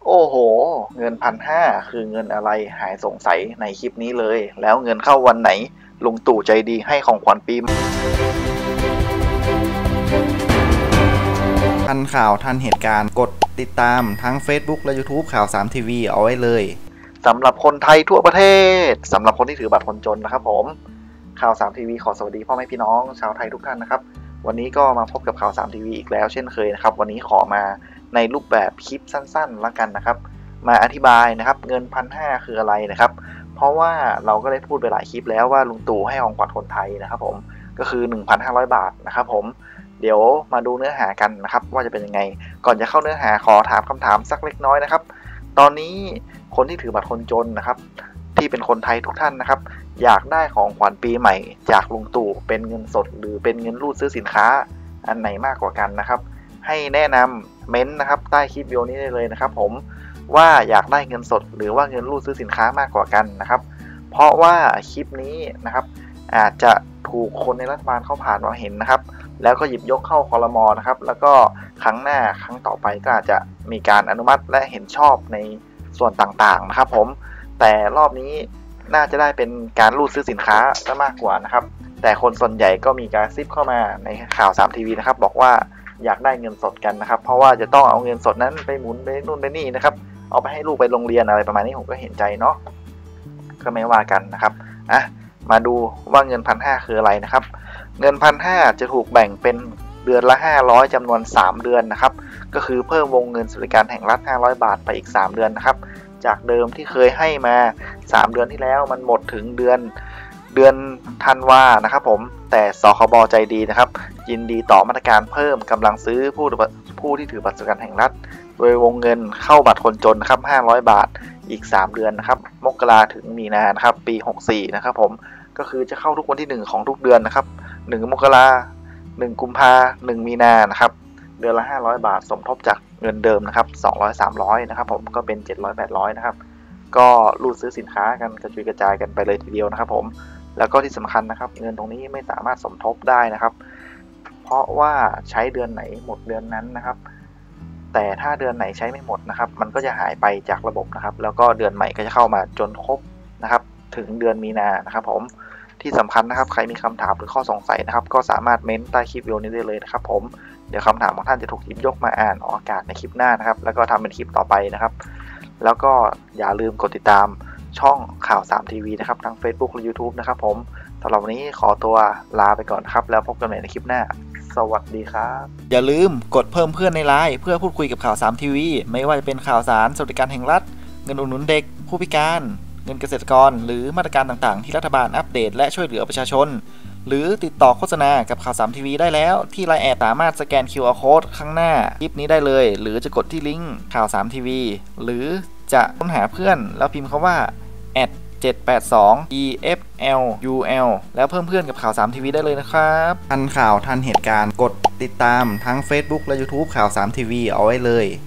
โอ้โหเงิน1,500คือเงินอะไรหายสงสัยในคลิปนี้เลยแล้วเงินเข้าวันไหนลุงตู่ใจดีให้ของขวัญปีทันข่าวทันเหตุการณ์กดติดตามทั้ง Facebook และ YouTube ข่าว3ทีวีเอาไว้เลยสำหรับคนไทยทั่วประเทศสำหรับคนที่ถือบัตรคนจนนะครับผมข่าว3ทีวีขอสวัสดีพ่อแม่พี่น้องชาวไทยทุกท่านนะครับวันนี้ก็มาพบกับข่าว3ทีวีอีกแล้วเช่นเคยนะครับวันนี้ขอมาในรูปแบบคลิปสั้นๆละกันนะครับมาอธิบายนะครับเงิน1,500คืออะไรนะครับเพราะว่าเราก็ได้พูดไปหลายคลิปแล้วว่าลุงตู่ให้ของขวัญคนไทยนะครับผมก็คือ 1,500 บาทนะครับผมเดี๋ยวมาดูเนื้อหากันนะครับว่าจะเป็นยังไงก่อนจะเข้าเนื้อหาขอถามคำถามสักเล็กน้อยนะครับตอนนี้คนที่ถือบัตรคนจนนะครับที่เป็นคนไทยทุกท่านนะครับอยากได้ของขวัญปีใหม่จากลุงตู่เป็นเงินสดหรือเป็นเงินรูดซื้อสินค้าอันไหนมากกว่ากันนะครับให้แนะนำเม้นต์นะครับใต้คลิปวิดีโอนี้ได้เลยนะครับผมว่าอยากได้เงินสดหรือว่าเงินรูดซื้อสินค้ามากกว่ากันนะครับเพราะว่าคลิปนี้นะครับอาจจะถูกคนในรัฐบาลเข้าผ่านมาเห็นนะครับแล้วก็หยิบยกเข้าครม.นะครับแล้วก็ครั้งหน้าครั้งต่อไปก็อาจจะมีการอนุมัติและเห็นชอบในส่วนต่างๆนะครับผมแต่รอบนี้น่าจะได้เป็นการรูดซื้อสินค้าซะมากกว่านะครับแต่คนส่วนใหญ่ก็มีการซิปเข้ามาในข่าว3ทีวีนะครับบอกว่าอยากได้เงินสดกันนะครับเพราะว่าจะต้องเอาเงินสดนั้นไปหมุนไปนู่นไปนี่นะครับเอาไปให้ลูกไปโรงเรียนอะไรประมาณนี้ผมก็เห็นใจเนาะก็ไม่ว่ากันนะครับมาดูว่าเงิน1,500คืออะไรนะครับเงิน1,500จะถูกแบ่งเป็นเดือนละ500จำนวน3เดือนนะครับก็คือเพิ่มวงเงินสวัสดิการแห่งรัฐ500 บาทไปอีก3เดือนนะครับจากเดิมที่เคยให้มา3เดือนที่แล้วมันหมดถึงเดือนธันวานะครับผมแต่สคบใจดีนะครับยินดีต่อมาตรการเพิ่มกำลังซื้อผู้ที่ถือบัตรสวัสดิการแห่งรัฐโดยวงเงินเข้าบัตรคนจนนะครับ500 บาทอีก3เดือนนะครับมกราถึงมีนานะครับปี64นะครับผมก็คือจะเข้าทุกวันที่1ของทุกเดือนนะครับ1มกรา1กุมภา1มีนานะครับเดือนละ500 บาทสมทบจากเงินเดิมนะครับ200-300นะครับผมก็เป็น700-800นะครับก็รูดซื้อสินค้ากันกระจุยกระจายกันไปเลยทีเดียวนะครับผมแล้วก็ที่สำคัญนะครับเงินตรงนี้ไม่สามารถสมทบได้นะครับเพราะว่าใช้เดือนไหนหมดเดือนนั้นนะครับแต่ถ้าเดือนไหนใช้ไม่หมดนะครับมันก็จะหายไปจากระบบนะครับแล้วก็เดือนใหม่ก็จะเข้ามาจนครบนะครับถึงเดือนมีนานะครับผมที่สำคัญนะครับใครมีคำถามหรือข้อสงสัยนะครับก็สามารถเม้นใต้คลิปวิดีโอนี้ได้เลยนะครับผมเดี๋ยวคำถามของท่านจะถูกหยิบยกมาอ่านออกอากาศในคลิปหน้านะครับแล้วก็ทำเป็นคลิปต่อไปนะครับแล้วก็อย่าลืมกดติดตามช่องข่าว3ทีวีนะครับทั้ง Facebook และ YouTube นะครับผมสำหรับวันนี้ขอตัวลาไปก่อนครับแล้วพบกันใหม่ในคลิปหน้าสวัสดีครับอย่าลืมกดเพิ่มเพื่อนในไลน์เพื่อพูดคุยกับข่าว3ทีวีไม่ว่าจะเป็นข่าวสารสวัสดิการแห่งรัฐเงินอุดหนุนเด็กผู้พิการเงินเกษตรกรหรือมาตรการต่างๆที่รัฐบาลอัปเดตและช่วยเหลือประชาชนหรือติดต่อโฆษณากับข่าว3ทีวีได้แล้วที่ไลน์แอดสามารถสแกน QR Code ข้างหน้าคลิปนี้ได้เลยหรือจะกดที่ลิงก์ข่าว3ทีวีหรือจะค้นหาเพื่อนแล้วพิมพ์คำว่า 782 EFLUL แล้วเพิ่มเพื่อนกับข่าว3ทีวีได้เลยนะครับทันข่าวทันเหตุการณ์กดติดตามทั้ง Facebook และ YouTube ข่าว3ทีวีเอาไว้เลย